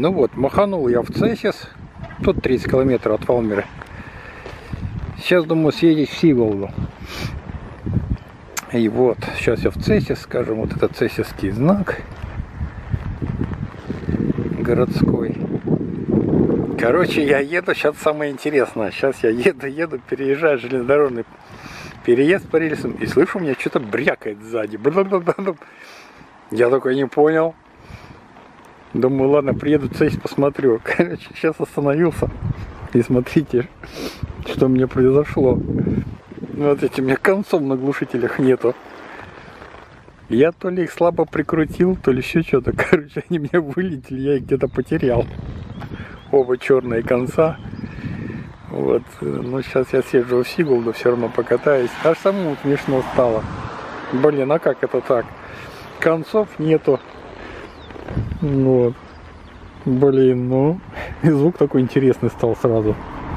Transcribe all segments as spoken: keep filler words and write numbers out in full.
Ну вот, маханул я в Цесис. Тут тридцать километров от Валмиры. Сейчас думаю съездить в Сигулду. И вот, сейчас я в Цесис, скажем, вот это цесисский знак городской. Короче, я еду, сейчас самое интересное. Сейчас я еду, еду, переезжаю железнодорожный переезд по рельсам, и слышу, у меня что-то брякает сзади. Я такой не понял. Думаю, ладно, приеду в Цесис, посмотрю. Короче, сейчас остановился. И смотрите, что мне произошло. Вот эти, у меня концов на глушителях нету. Я то ли их слабо прикрутил, то ли еще что-то. Короче, они меня вылетели, я их где-то потерял. Оба черные конца. Вот. Ну, сейчас я съезжу в Сигулду, все равно покатаюсь. Аж самому смешно стало. Блин, а как это так? Концов нету. Вот. Блин, ну. И звук такой интересный стал сразу.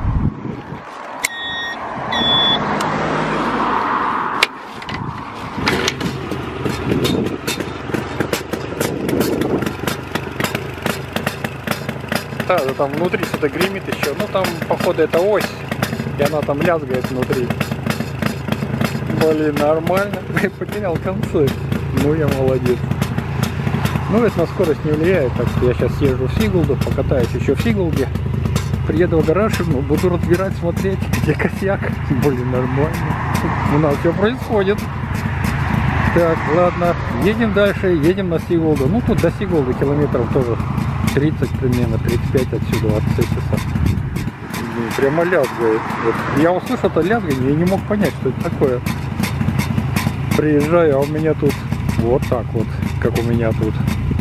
Да, да, там внутри что-то гремит еще. Ну там, походу, это ось. И она там лязгает внутри. Блин, нормально. Я потерял концы. Ну, я молодец. Ну, это на скорость не влияет. Так что я сейчас езжу в Сигулду, покатаюсь еще в Сигулде. Приеду в гараж, ну, буду разбирать, смотреть, где косяк. Блин, нормально. У нас все происходит. Так, ладно. Едем дальше, едем на Сигулду. Ну, тут до Сигулды километров тоже тридцать примерно, тридцать пять отсюда, от Цесиса. Прямо лязгает. Вот. Я услышал это лязгание и не мог понять, что это такое. Приезжаю, а у меня тут вот так вот, как у меня тут.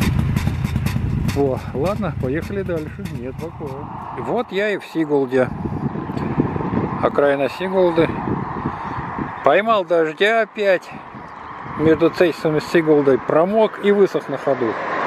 О, ладно, поехали дальше. Нет такого. Вот я и в Сигулде. Окраина Сигулды. Поймал дождя опять. Между Цесисом и Сигулдой промок и высох на ходу.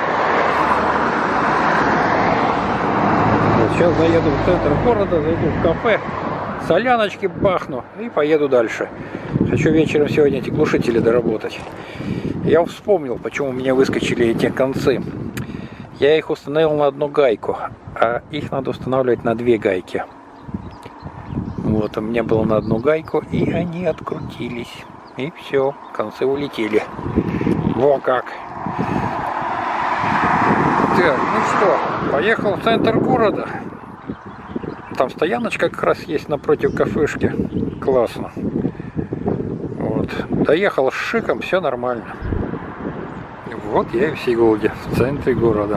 Вот, сейчас заеду в центр города, зайду в кафе, соляночки бахну и поеду дальше. Хочу вечером сегодня эти глушители доработать. Я вспомнил, почему у меня выскочили эти концы. Я их установил на одну гайку, а их надо устанавливать на две гайки. Вот, у меня было на одну гайку, и они открутились. И все, концы улетели. Во как! Так, ну что, поехал в центр города. Там стояночка как раз есть напротив кафешки. Классно. Вот. Доехал с шиком, все нормально. Вот я и в Сигулде, в центре города.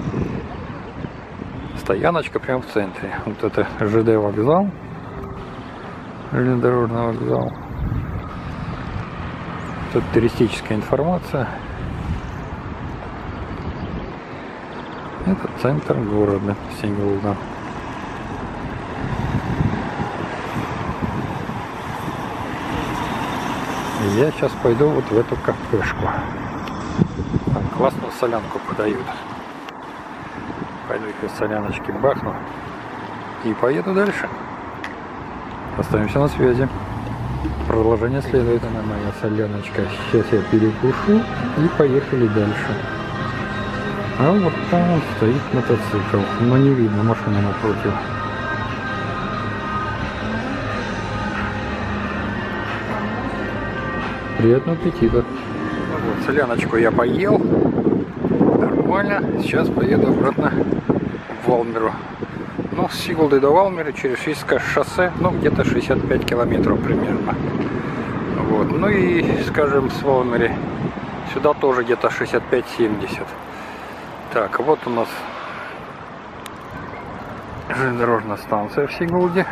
Стояночка прямо в центре. Вот это ЖД вокзал. Железнодорожный вокзал. Тут туристическая информация. Это центр города Сигулда. Я сейчас пойду вот в эту кафешку. Там классную солянку подают. Пойду их из соляночки бахну и поеду дальше. Остаемся на связи. Продолжение следует. Она моя соляночка. Сейчас я перекушу и поехали дальше. А вот там стоит мотоцикл. Но не видно, машина напротив. Приятного аппетита. Вот, соляночку я поел. Нормально. Сейчас поеду обратно в Валмиру. Ну, с Сигулды до Валмиры через Швейцарское шоссе, ну, где-то шестьдесят пять километров примерно. Вот. Ну и, скажем, с Валмиры сюда тоже где-то шестьдесят пять — семьдесят. Так, вот у нас железнодорожная станция в Сигулде.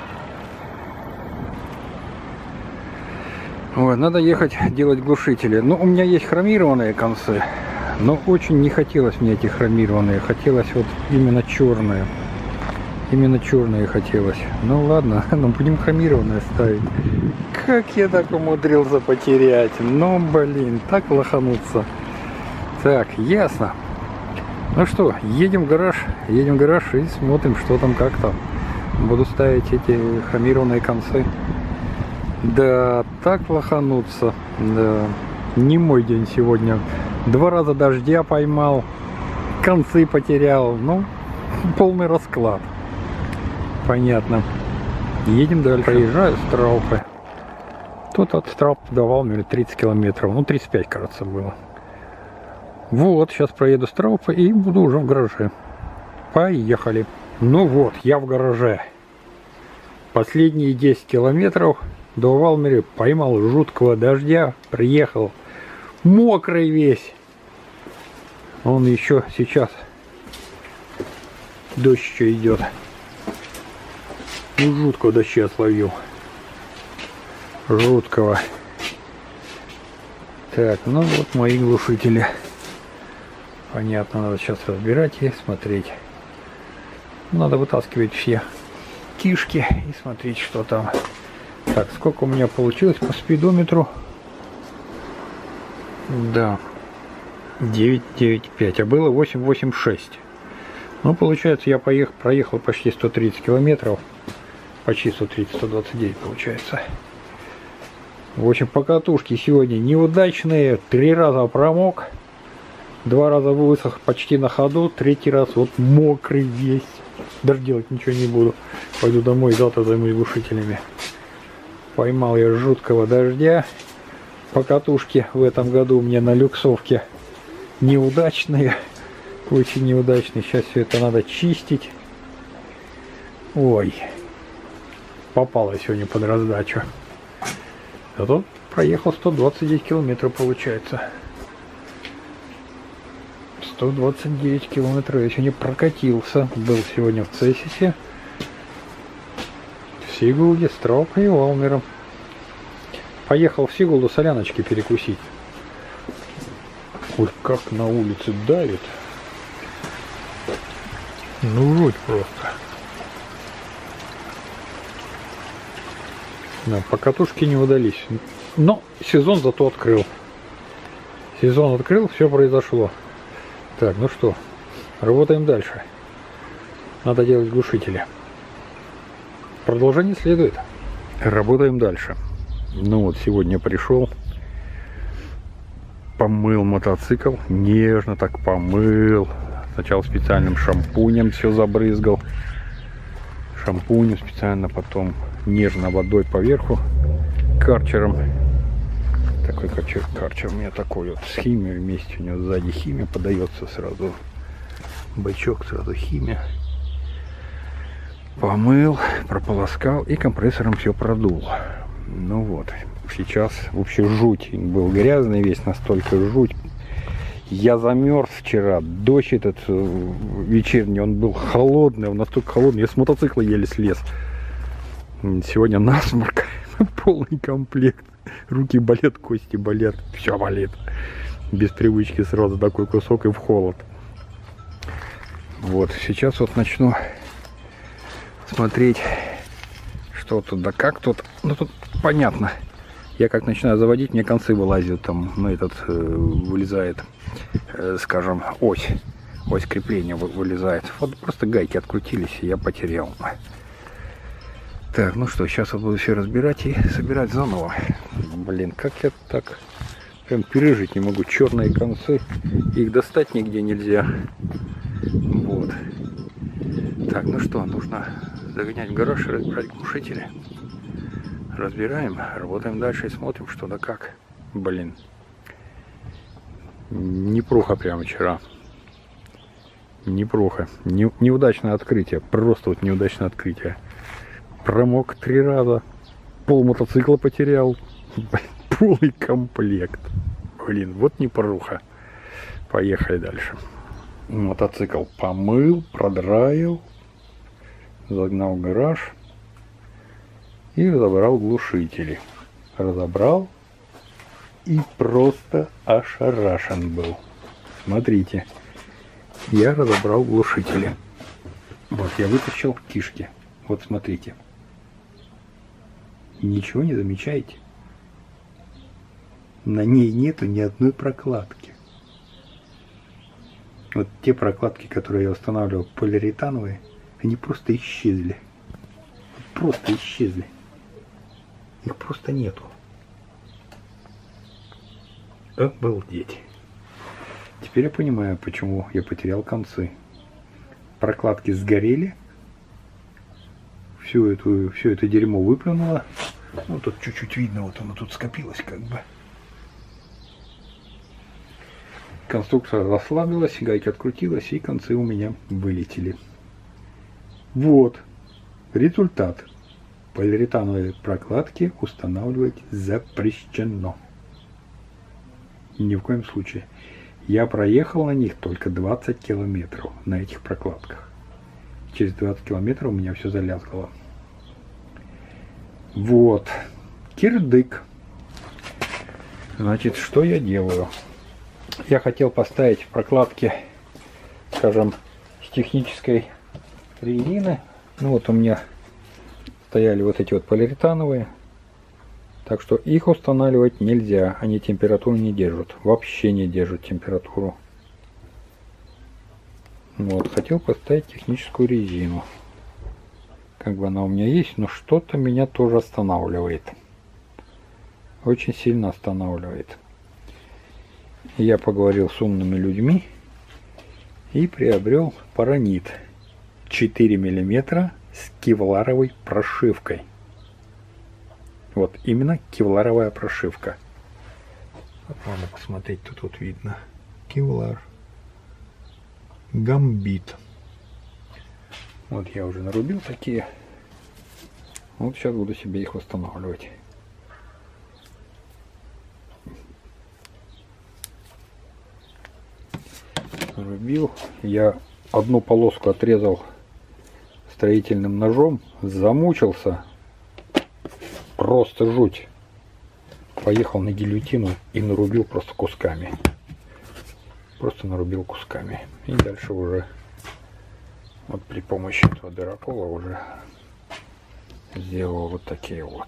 Вот, надо ехать делать глушители. Ну, у меня есть хромированные концы, но очень не хотелось мне эти хромированные. Хотелось вот именно черные. Именно черные хотелось. Ну ладно, ну будем хромированные ставить. Как я так умудрился потерять. Ну блин, так лохануться. Так, ясно. Ну что, едем в гараж. Едем в гараж и смотрим, что там, как там. Буду ставить эти хромированные концы. Да, так лохануться. Да, не мой день сегодня. Два раза дождя поймал. Концы потерял. Ну, полный расклад. Понятно. Едем дальше. Проезжаю Страупы. Тут от Страуп до Валмеры тридцать километров. Ну, тридцать пять, кажется, было. Вот, сейчас проеду Страупы и буду уже в гараже. Поехали. Ну вот, я в гараже. Последние десять километров до Валмеры поймал жуткого дождя. Приехал мокрый весь. Он еще сейчас. Дождь еще идет. Ну, жуткого дождя словил. Жуткого. Так, ну вот мои глушители. Понятно, надо сейчас разбирать и смотреть. Надо вытаскивать все кишки и смотреть, что там. Так, сколько у меня получилось по спидометру? Да. девять девять пять, а было восемь восемь шесть. Ну, получается, я поехал, проехал почти сто тридцать километров. Почти сто тридцать, сто двадцать девять получается. В общем, покатушки сегодня неудачные. Три раза промок. Два раза высох почти на ходу. Третий раз вот мокрый весь. Даже делать ничего не буду. Пойду домой, завтра займусь глушителями. Поймал я жуткого дождя. Покатушки в этом году у меня на люксовке неудачные. Очень неудачные. Сейчас все это надо чистить. Ой. Попало сегодня под раздачу. Зато проехал сто двадцать девять километров, получается. сто двадцать девять километров я сегодня прокатился. Был сегодня в Цесисе, в Сигулде, Страупе и Валмером. Поехал в Сигулду соляночки перекусить. Ой, как на улице давит. Ну, жуть просто. Да, покатушки не удались. Но сезон зато открыл. Сезон открыл, все произошло. Так, ну что, работаем дальше. Надо делать глушители. Продолжение следует. Работаем дальше. Ну вот, сегодня пришел, помыл мотоцикл, нежно так помыл. Сначала специальным шампунем все забрызгал. Шампунем специально, потом нежно водой поверху, карчером. Такой карчер, карчер у меня такой вот с химией вместе. У него сзади химия подается сразу. Бачок сразу химия. Помыл, прополоскал и компрессором все продул. Ну вот, сейчас вообще жуть. Был грязный весь, настолько жуть. Я замерз вчера. Дождь этот вечерний, он был холодный, он настолько холодный. Я с мотоцикла еле слез. Сегодня насморк, полный комплект. Руки болят, кости болят, все болит. Без привычки сразу такой кусок и в холод. Вот, сейчас вот начну смотреть, что тут, да как тут. Ну тут понятно. Я как начинаю заводить, мне концы вылазят там, ну этот э, вылезает, э, скажем, ось. Ось крепления вылезает. Вот просто гайки открутились, и я потерял. Так, ну что, сейчас вот буду все разбирать и собирать заново. Блин, как я так прям пережить не могу. Черные концы, их достать нигде нельзя. Вот. Так, ну что, нужно загонять в гараж и разбирать глушители. Разбираем, работаем дальше и смотрим, что да как. Блин. Непруха прямо вчера. Непруха. Не, неудачное открытие. Просто вот неудачное открытие. Промок три раза. Пол мотоцикла потерял. Полный комплект. Блин, вот непруха. Поехали дальше. Мотоцикл помыл, продраил. Загнал в гараж. И разобрал глушители. Разобрал. И просто ошарашен был. Смотрите. Я разобрал глушители. Вот я вытащил кишки. Вот смотрите. Ничего не замечаете? На ней нету ни одной прокладки. Вот те прокладки, которые я устанавливал, полиуретановые, они просто исчезли. Просто исчезли. Их просто нету. Обалдеть. Теперь я понимаю, почему я потерял концы. прокладки сгорели. Всю эту, все это дерьмо выплюнуло. Ну, тут чуть-чуть видно, вот оно тут скопилось как бы. Конструкция расслабилась, гайка открутилась, и концы у меня вылетели. Вот результат. Полиуретановые прокладки устанавливать запрещено. Ни в коем случае. Я проехал на них только двадцать километров на этих прокладках. Через двадцать километров у меня все залязгало. Вот. Кирдык. Значит, что я делаю? Я хотел поставить прокладки, скажем, с технической резины. Ну вот у меня стояли вот эти вот полиуретановые. Так что их устанавливать нельзя. Они температуру не держат. Вообще не держат температуру. Вот. Хотел поставить техническую резину. Как бы она у меня есть, но что-то меня тоже останавливает. Очень сильно останавливает. Я поговорил с умными людьми и приобрел паранит четыре миллиметра с кевларовой прошивкой. Вот именно кевларовая прошивка. Вот можно посмотреть, тут вот видно кевлар, гамбит. Вот я уже нарубил такие. Вот сейчас буду себе их восстанавливать. Нарубил. Я одну полоску отрезал строительным ножом, замучился. Просто жуть. Поехал на гильотину и нарубил просто кусками. Просто нарубил кусками. И дальше уже вот при помощи этого дырокола уже сделал вот такие вот.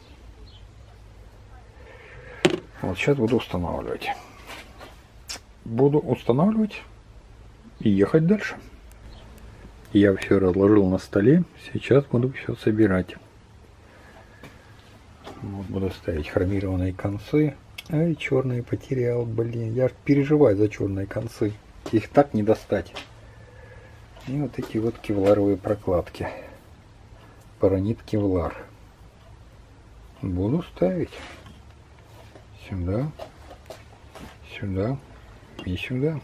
Вот сейчас буду устанавливать. Буду устанавливать и ехать дальше. Я все разложил на столе. Сейчас буду все собирать. Вот буду ставить хромированные концы. Ай, черные потерял, блин. Я переживаю за черные концы. Их так не достать. И вот эти вот кевларовые прокладки. Паранит кевлар. Буду ставить сюда, сюда и сюда.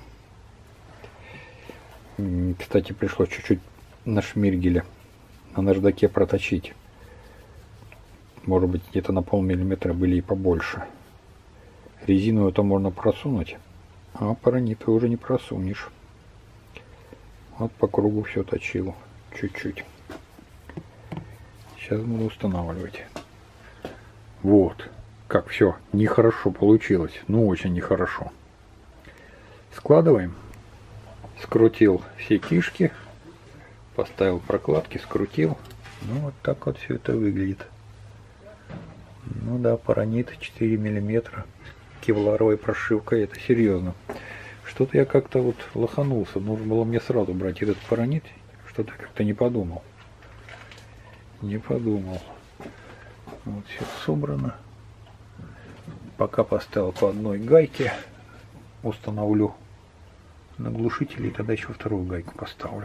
Кстати, пришлось чуть-чуть на шмиргеле, на наждаке проточить. Может быть, где-то на полмиллиметра были и побольше. Резину это можно просунуть, а паранит уже не просунешь. Вот по кругу все точил чуть-чуть. Сейчас буду устанавливать. Вот как все нехорошо получилось. Ну, очень нехорошо. Складываем. Скрутил все кишки. Поставил прокладки, скрутил. Ну, вот так вот все это выглядит. Ну да, паранит четыре миллиметра. Кевларовой прошивкой. Это серьезно. Что-то я как-то вот лоханулся. Нужно было мне сразу брать этот паранит. Что-то как-то не подумал. Не подумал. Вот все собрано. Пока поставил по одной гайке. Установлю на глушителе. И тогда еще вторую гайку поставлю.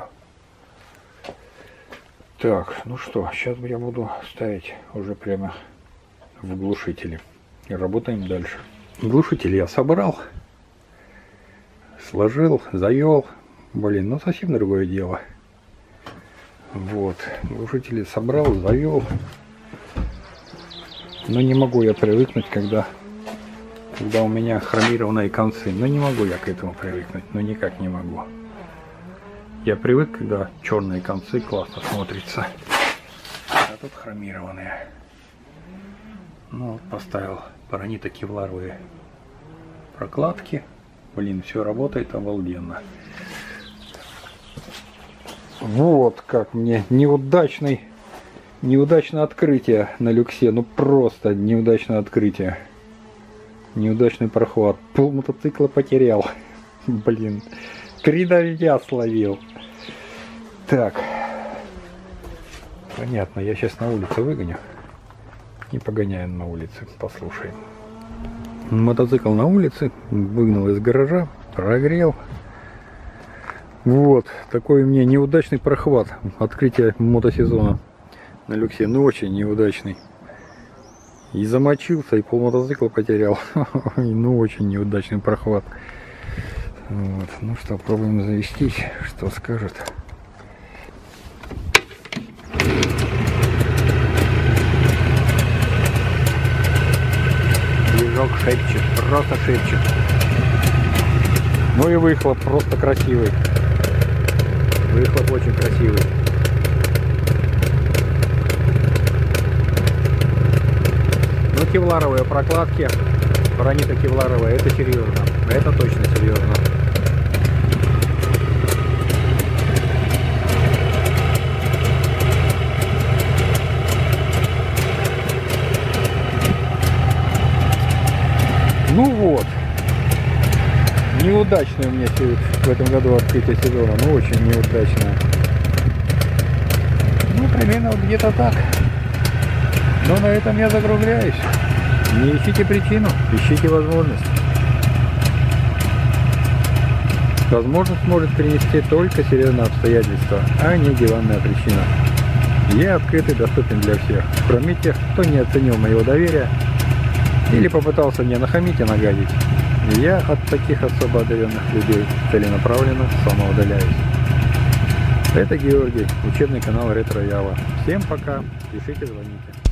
Так, ну что, сейчас я буду ставить уже прямо в глушители. И работаем дальше. Глушитель я собрал. Сложил, завел. Блин, ну совсем другое дело. Вот. Глушители собрал, завел. Но не могу я привыкнуть, когда, когда у меня хромированные концы. Но не могу я к этому привыкнуть. Ну никак не могу. Я привык, когда черные концы классно смотрятся. А тут хромированные. Ну вот поставил паранито-кевларовые прокладки. Блин, все работает обалденно. Вот как мне неудачный, неудачное открытие на люксе. Ну просто неудачное открытие. Неудачный прохват. Пол мотоцикла потерял. Блин. Три дождя словил. Так. Понятно. Я сейчас на улицу выгоню. И погоняем на улице. Послушаем. Мотоцикл на улице. Выгнал из гаража. Прогрел. Вот, такой у меня неудачный прохват. Открытие мотосезона на люксе. Ну, очень неудачный. И замочился, и пол мотоцикла потерял. Ну, очень неудачный прохват. Вот. Ну что, пробуем завестись. Что скажет. Движок шепчет, просто шепчет. Ну и выхлоп просто красивый. Выхлоп очень красивый. Ну, кевларовые прокладки, бронито-кевларовые, это серьезно. Это точно серьезно. Ну вот. Неудачное у меня в этом году открытие сезона. Ну, очень неудачное. Ну, примерно вот где-то так. Но на этом я закругляюсь. Не ищите причину, ищите возможность. Возможность может принести только серьезные обстоятельства, а не диванная причина. Я открыт и доступен для всех, кроме тех, кто не оценил моего доверия или попытался мне нахамить и нагадить. Я от таких особо одаренных людей целенаправленно самоудаляюсь. Это Георгий, учебный канал Ретро Ява. Всем пока, пишите, звоните.